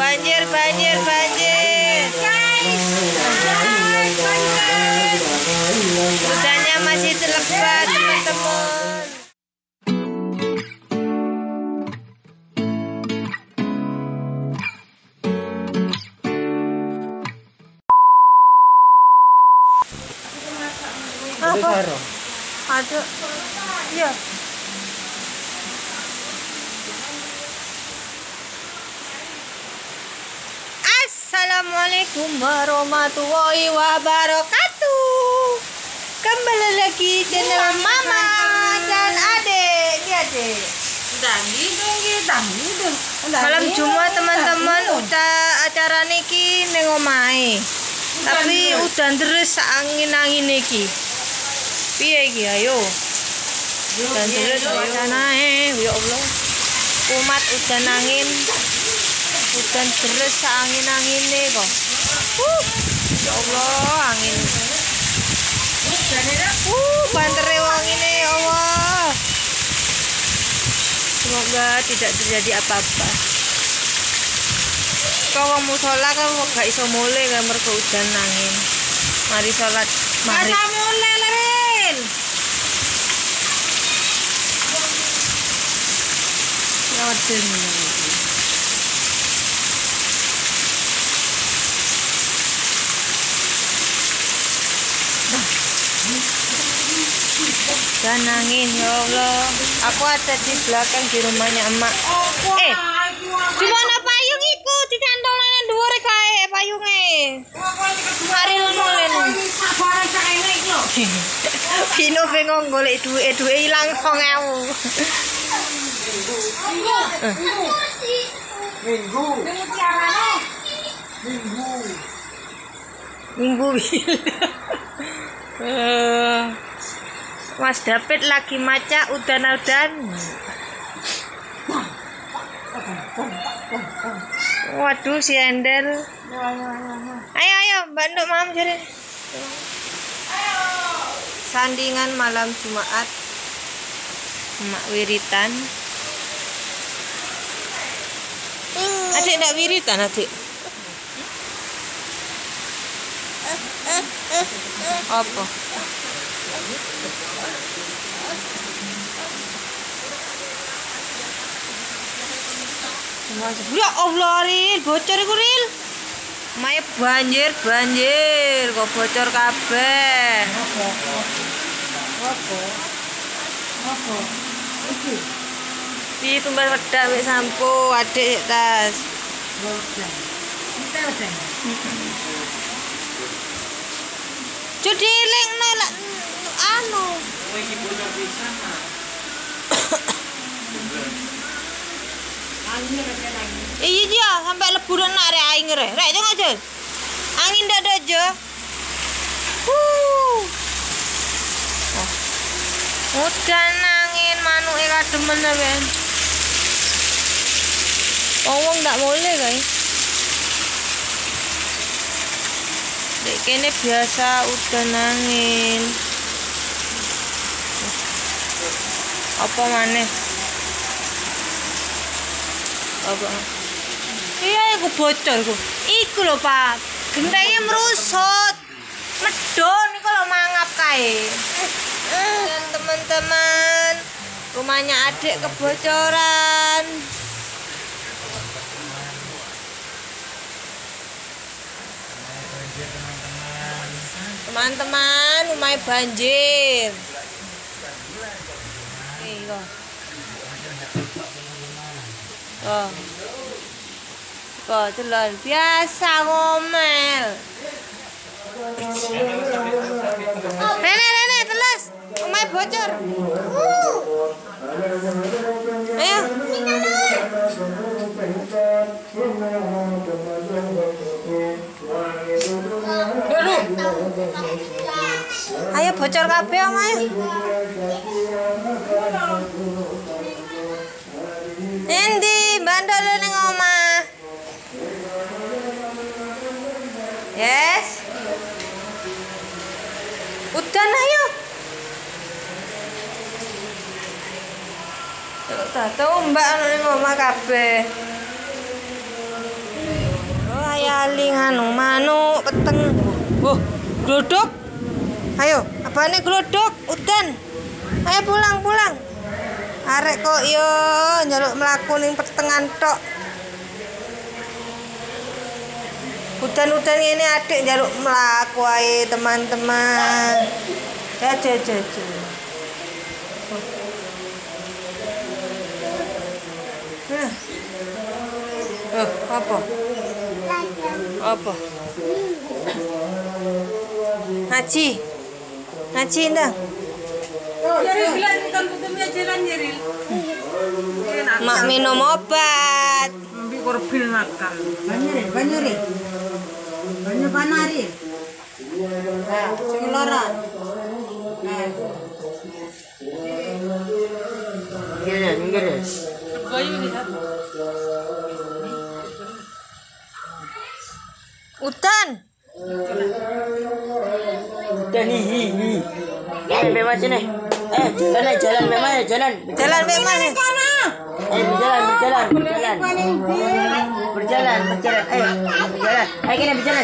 banjir. Hujannya masih lebat, teman-teman. Apa? Ada. Iya. Assalamualaikum warahmatullahi wabarakatuh. Kembali lagi channel Mama dan Adek. Ini Adek. Malam Jumat teman-teman, udah acara niki ning omahe. Tapi udan deres angin-angin iki. Piye iki ayo? Udan deres ae, ya Allah. Umat udan angin. Udan deres angin-angine kok. Ya Allah, angin. Bantere wong ini ya Allah. Semoga tidak terjadi apa-apa. Kau wong musola kan gak iso mulai kan mergo udan angin. Mari salat maghrib. Ora mulai Leril. Ya udan. Dan angin ya Allah. Aku ada di belakang di rumahnya emak. Di mana payung iku dicantolne nang dhuwur kae payunge. Hari mulai. Pino bengong golek duwe ilang 9.000. Minggu. Mas David lagi maca udan-udan. Waduh si Endel. Ayo Mbak Nduk mam jadi. Sandingan malam Jumat. Emak wiritan. Adik ndak wiritan adik. Apa? Ya Allah Ril, bocor iku Ril. Mae banjir, kok bocor kabeh. Apa? Iki. Pi tumbas wedak wek sampo, adik tas. Jadi lengno lak anu. Kowe iki bocor pisan. Iya dia sampai leburan nak rek aing rek. Rek jangan aja. Angin dak ada aja. Udan angin manuke kademen ben. Wong ndak boleh kae. Dek kene biasa udan angin. Apa maneh? Apa? Iya, aku bocor ku. Iku lho, Pak. Gentenge merusut. Medon iku lho mangap kae. Dan teman-teman, rumahnya adik kebocoran. Teman-teman, rumahnya banjir. Iya. Kok celon biasa ngomel. Rene teles, omae bocor. Ayo. Ayo bocor kabeh omae. Endi bandol ning omah. Yes. Udan ayo. Tahu mbak ning omah kabeh. lali nganu manuk peteng. Glodok. Ayo, apane glodok? Udan. Ayo pulang. Arek kok yo njaluk mlaku ning petengan tok. Udan-udan ngene adik njaluk mlaku ae teman-teman. Ya. Apa? Ngaji ndang. Mak minum obat. Banyak panari. Sing lara. Nggih. Udan. Hi. Bebas sini. Jalan bebas. Jalan mek mana? Berjalan. Ayo kena berjalan.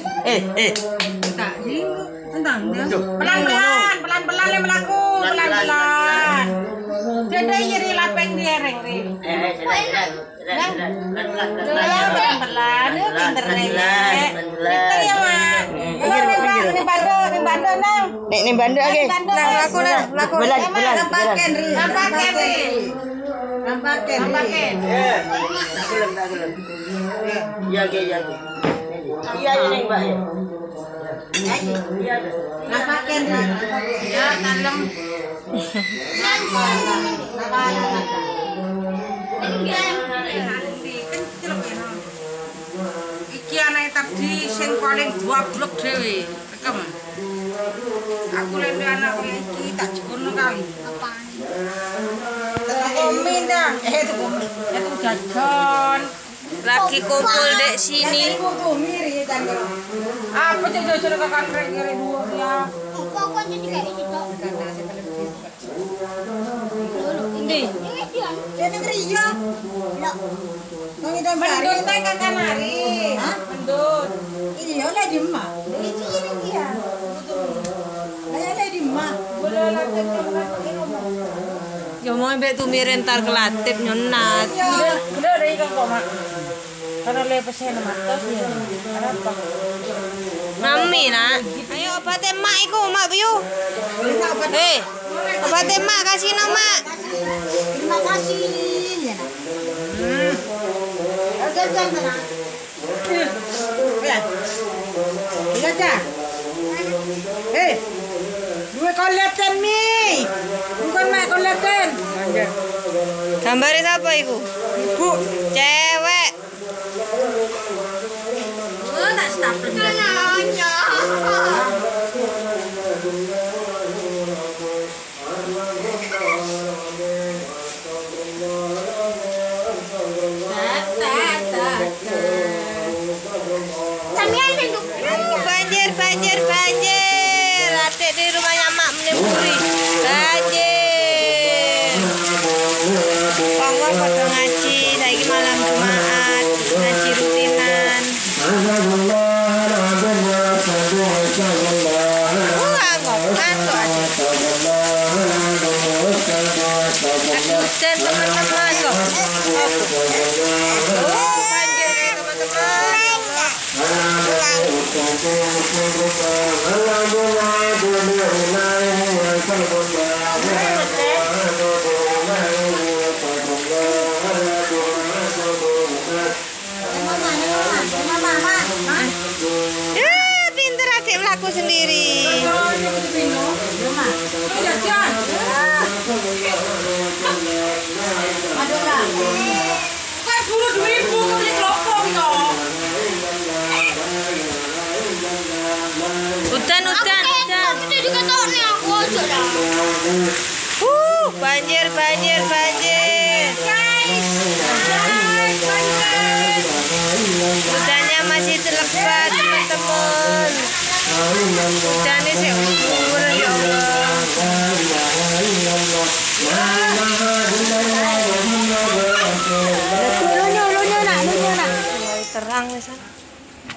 Pelan-pelan le melaku, pelan-pelan. Dede yeri lapeng diereng ri. Pelan-pelan, pinter rek. Pinter ya, Mak. Ning Bandung nang. Ning Bandung lagi. Laku. Nampaken ri. Iya. Iya ini Mbak ya. Iya. Nampaken ri. Ya, tanam. Iki anake tadi sing paling goblok dhewe. Rekam. Aku lek anak iki tak jekono kali. Apaan? Komin dah. Itu komin. Itu jajan. Lagi kumpul dek sini. Apa jajan kakak kere dua ya. Pokoknya jadi kayak gitu. Ndi? Jadi kerja. Mendut teh kakak nari. Hah? Mendut. Iya lah di emak. Ini dia. Lah di emak. Boleh lah teh Yo mau mbek tumiren tar kelatip nyonat. Udah dari kang kok, Mak. Karena lepesnya matos ya. Apa? Mami nak. Ayo obat emak iku, Mak Biu. Obat emak kasih nama. Terima kasih ya. Jajan mana? Jajan. Dua koleten mi. Bukan mak koleten. Gambare siapa iku? Ibu. Cewek. Tak stapel. Banjir. Adik di rumahnya mak menemburi. Banjir. Wong-wong pada ngaji, saiki malam Jumat, ngaji rutinan. Ngantuk aja. Dan teman-teman kok. Banjir nih teman-teman. Pinter adik melaku sendiri. Udan. Banjir. Udannya masih terlebat teman-teman. Udannya sih umur ya Allah. Mulai terang nih san.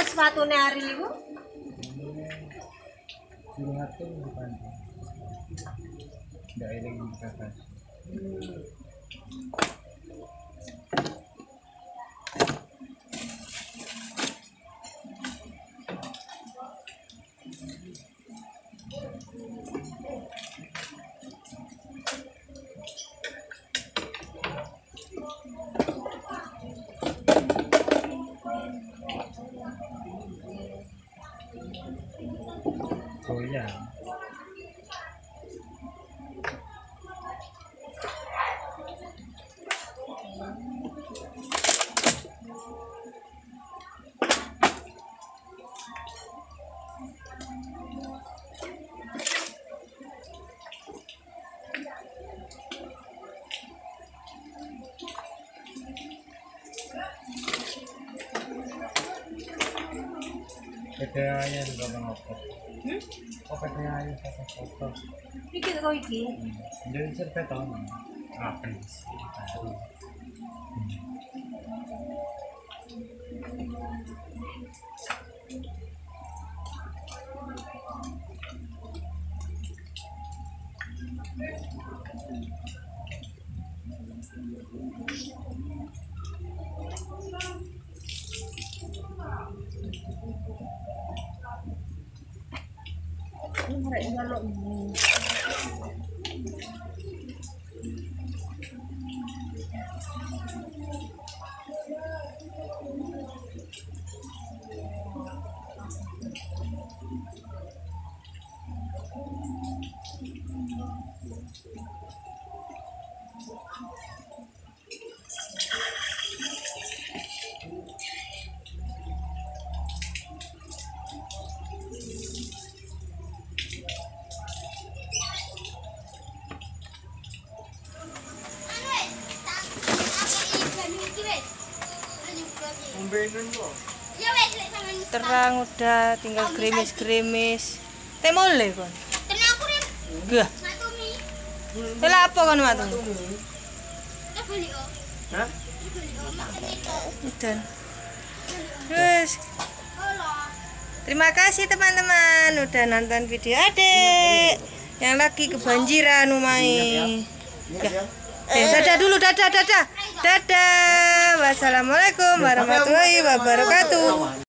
sepatune hari iku? Dilihatin bukan. Nggak eling di kakak. Oh iya. PTA-nya juga mengopot. Oh PTA-nya foto-foto. Iki kok iki. Jadi cerita tahu apa nih? Baru. Ini mereka ngalok ini. Terang udah, tinggal gerimis-gerimis. Teh mole kon. Gah. Tela apa kon matung? Hah? Dan. Terus. Terima kasih teman-teman udah nonton video Adek yang lagi kebanjiran umai. Dadah dulu, dadah. Dadah. Wassalamualaikum warahmatullahi wabarakatuh.